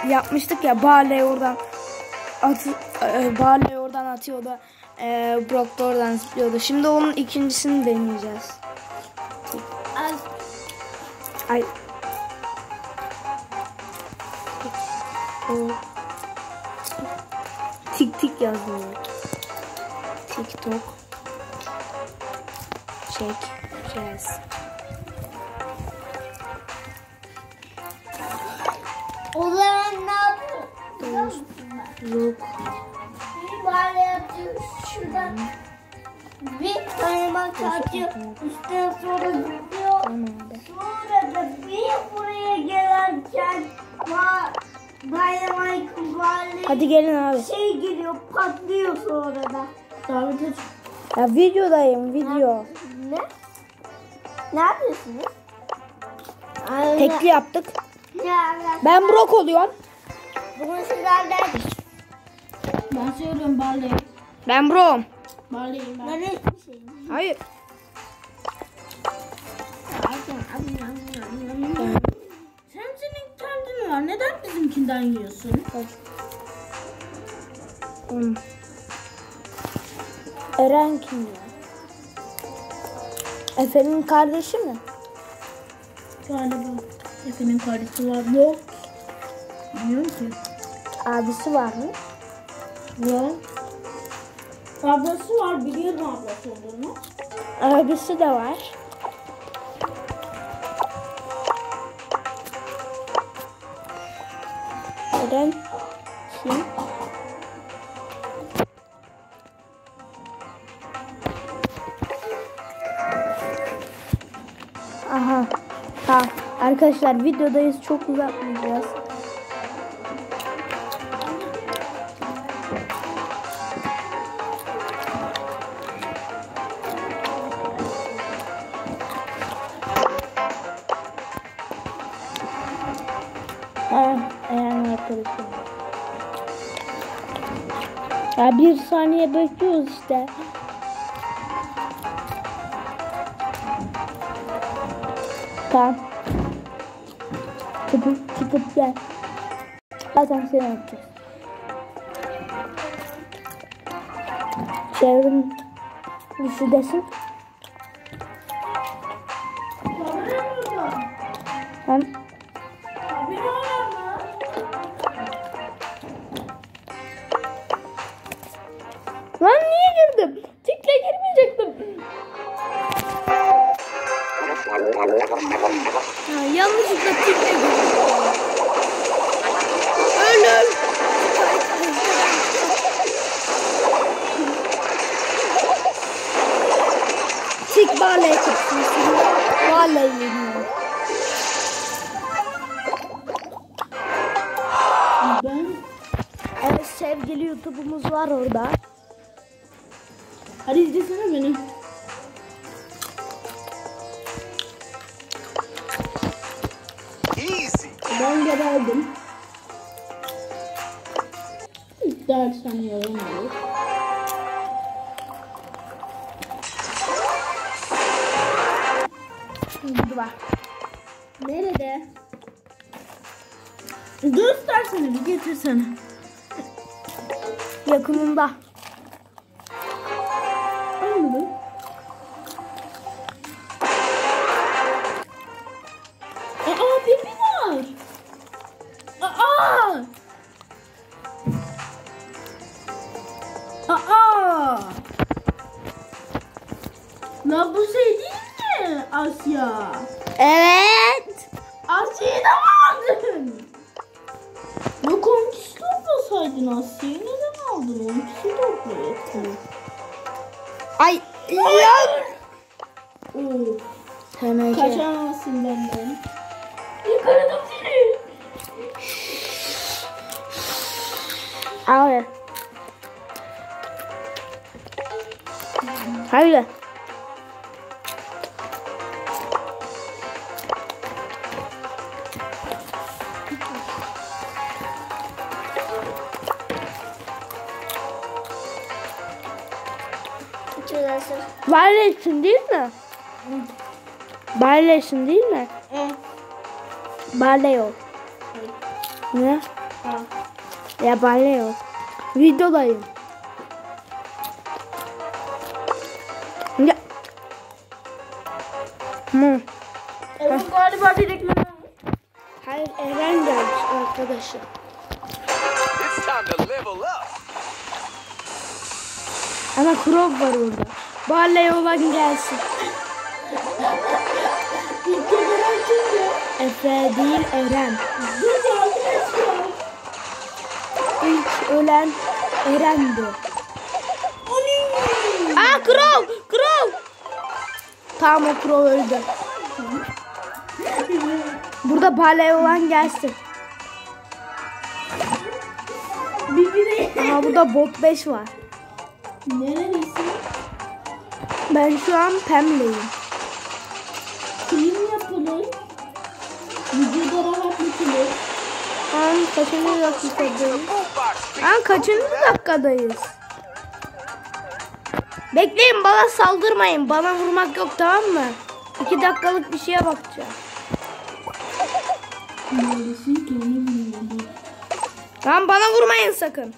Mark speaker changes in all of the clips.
Speaker 1: yapmıştık ya, Barley oradan atıyordu. Brock da oradan zıplıyordu. Şimdi onun ikincisini deneyeceğiz. Ay. Tik tik yazdım. TikTok. Çekeceğiz.
Speaker 2: O zaman ne yapıyorsun?
Speaker 1: Yok.
Speaker 2: Bir böyle yapıyoruz şuradan. Bir kaymak atıyor. Üstten sonra gidiyor. Sonra da bir buraya gelirken
Speaker 1: Hadi gelin abi.
Speaker 2: şey geliyor, patlıyor sonra da.
Speaker 1: Ya videodayım, video.
Speaker 2: Ne? Ne yapıyorsunuz?
Speaker 1: Tekli yaptık.
Speaker 2: Ya,
Speaker 1: Ben Brock oluyorum.
Speaker 2: bugün sizlerden
Speaker 3: Ben söylüyorum Barley.
Speaker 1: Ben Brock'um.
Speaker 3: Barley'im ben.
Speaker 2: ben hiçbir şeyim.
Speaker 1: Hayır.
Speaker 3: Senin kendin var. Neden bizimkinden yiyorsun?
Speaker 1: Eren kim ya? Efe'nin kardeşi mi?
Speaker 3: Galiba. Efe'nin kardeşi var. Yok. Bilmiyorum ki.
Speaker 1: Abisi var mı?
Speaker 3: Yok. Ablası var. Biliyorum ablası olduğunu.
Speaker 1: Abisi de var. Eren kim? Aha. Tamam. Arkadaşlar videodayız. Çok uzatmayacağız. Eren arkadaşım. Ya bir saniye bekliyoruz işte. Tamam. Çıkıp gel. Zaten seni yapacağız. Çevrim dışı desin. Tamam. Lan niye girdim? Tikle girmeyecektim. Yanlışlıkla tikle girdim. Ölüm. Tik Barley çıksın. Barley yeniyor. Evet, sevgili YouTube'umuz var orada.
Speaker 3: Hadi izlesene beni. Ben geberdim. Dersen yaramıyor.
Speaker 1: Şimdi bak.
Speaker 3: Nerede? Göstersene, bir getirsene.
Speaker 1: Yakınında.
Speaker 3: Anladım. Bebi var. La bu şey değil mi Asya?
Speaker 1: Evet.
Speaker 3: Asya'yı da mı aldın? Ya komşusu toplasaydın Asya'yı, neden aldın? Komşusu toplayaydın.
Speaker 1: Ay ya.
Speaker 3: TMK. Kaçamazsın benden. Yakaladım seni.
Speaker 1: Abi. Hayır. Barley'sin değil mi? Barley'sin değil mi? Barley ol. Ne?
Speaker 3: Ha.
Speaker 1: Ya bana yok. Videodayım. Ya. Hı.
Speaker 3: Evet galiba direktmen olmuş.
Speaker 1: Hayır Eren gelmiş arkadaşı.
Speaker 4: It's time to level up.
Speaker 1: Ama Krog var orada. Barley olan gelsin.
Speaker 3: İlk gelen kimdi?
Speaker 1: Efe değil Eren.
Speaker 3: Dur yardım et.
Speaker 1: İlk ölen Eren'di.
Speaker 3: Ani.
Speaker 1: Aa Krog! Krog! Tamam o Krog öldü. Burada Barley olan gelsin. Aha burada bot 5 var.
Speaker 3: Nerelisin?
Speaker 1: Ben şu an Pem'leyim.
Speaker 3: Film yapılır. Videoda rahatlatılır.
Speaker 1: An kaçıncı dakikadayız?
Speaker 4: Boombox.
Speaker 1: An kaçıncı dakikadayız? Bekleyin bana saldırmayın. Bana vurmak yok tamam mı? 2 dakikalık bir şeye bakacağım.
Speaker 3: Neredesin ki onu bilmiyorum.
Speaker 1: Lan bana vurmayın sakın.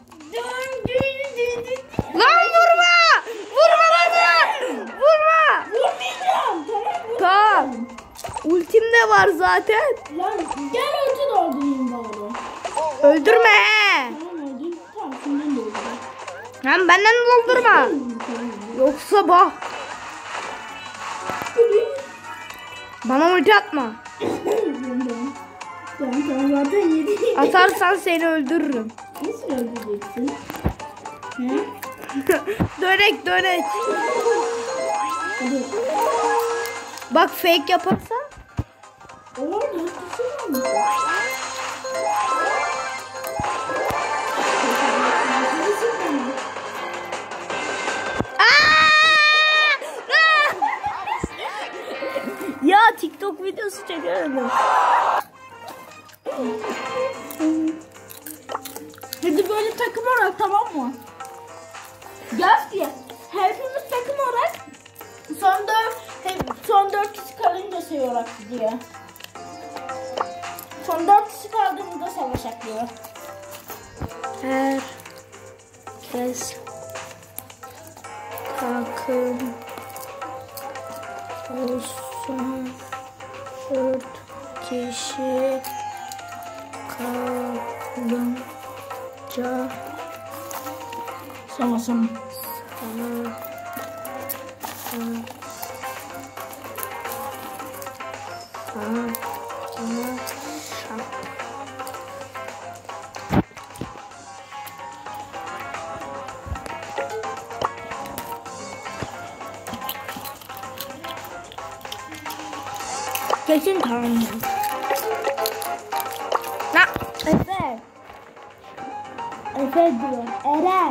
Speaker 1: Lan vurma! Vurma bana! Vurma!
Speaker 3: Vurmayacağım. Tamam.
Speaker 1: Tamam. Ultim de var zaten.
Speaker 3: Lan gel orta doldurayım bari.
Speaker 1: Öldürme he.
Speaker 3: Tamam öldüm. Tamam şundan doldurayım.
Speaker 1: Lan benden doldurma. Yoksa bak. Bana ulti atma.
Speaker 3: Tamam zaten yedi.
Speaker 1: Atarsan seni öldürürüm.
Speaker 3: Nasıl öldüreceksin? He?
Speaker 1: Dönek dönek.
Speaker 3: Hadi.
Speaker 1: Bak fake yaparsan.
Speaker 3: Oğlum dört kişi var mı?
Speaker 1: Ya TikTok videosu çekemedim.
Speaker 3: Hadi böyle takım olarak tamam mı? Yaz ki hepimiz takım olarak son 4 kişi kalınca şey olarak diyor. Son 4 kişi kaldığımızda savaşak diyor.
Speaker 1: Herkes takım olsun. 4 kişi kalınca
Speaker 3: Savaşalım.
Speaker 1: Kesin tamam. Na Efe. Efe diyor. Eren.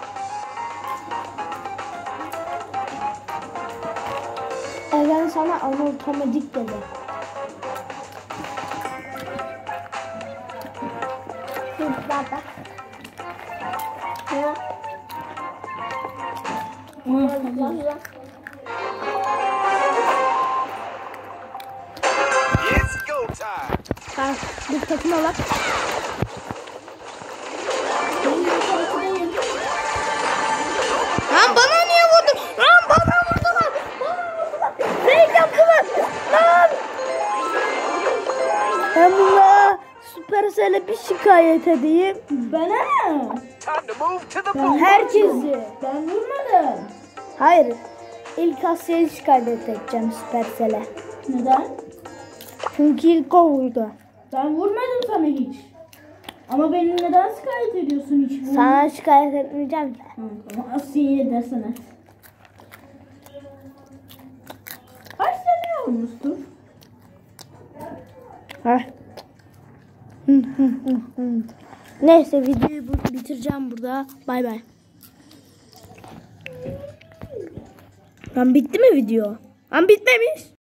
Speaker 1: Eren sana otomatik dedi.
Speaker 2: Baba.
Speaker 4: It's go time.
Speaker 1: Bak bir takım alak. Lan bana niye vurdun? Lan bana vurdular. Ne yaptılar? Lan. Ben buna Supercell'e bir şikayet edeyim.
Speaker 3: Bana ne?
Speaker 4: Time to move to the boom.
Speaker 1: Herkesi.
Speaker 3: Ben vurmadım.
Speaker 1: Hayır. İlk Asya'yı şikayet edeceğim Supercell'e.
Speaker 3: Neden?
Speaker 1: Çünkü ilk o vurdu.
Speaker 3: Ben vurmadım sana hiç. Ama beni neden şikayet ediyorsun hiç?
Speaker 1: Sana şikayet etmeyeceğim ki.
Speaker 3: Tamam, Asiye'ye desene. Kaç tane olmuştur?
Speaker 1: Heh. Neyse videoyu bitireceğim burada. Bay bay. Lan bitti mi video? Lan bitmemiş.